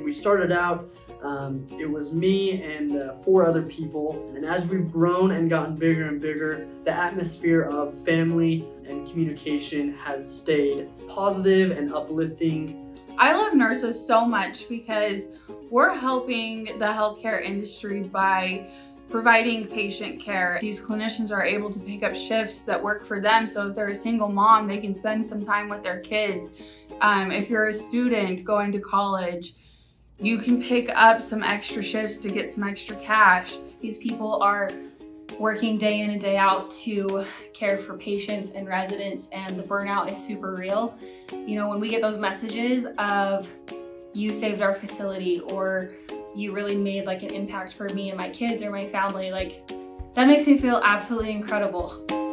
we started out, it was me and 4 other people. And as we've grown and gotten bigger and bigger, the atmosphere of family and communication has stayed positive and uplifting. I love nurses so much because we're helping the healthcare industry by providing patient care. These clinicians are able to pick up shifts that work for them, so if they're a single mom, they can spend some time with their kids. If you're a student going to college, you can pick up some extra shifts to get some extra cash. These people are working day in and day out to care for patients and residents, and the burnout is super real. You know, when we get those messages of you saved our facility or you really made like an impact for me and my kids or my family, like that makes me feel absolutely incredible.